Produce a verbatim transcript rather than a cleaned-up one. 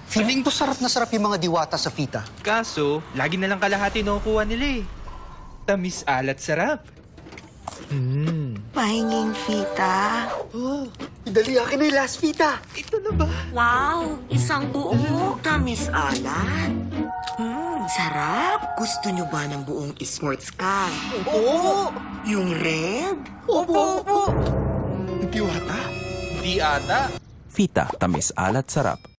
Feeling ko sarap na sarap yung mga diwata sa fita. Kaso, lagi na lang kalahati nakukuha nila eh. Tamis, alat, sarap. Hmm. Pahinging fita. Oh, idali akin na yung last fita. Ito na ba? Wow, isang buo. Tamis alat. Hmm, sarap. Gusto nyo ba ng buong sports car? Oo. Yung red? Opo, opo. Diwata? Di ata. Fita, tamis, alat, sarap.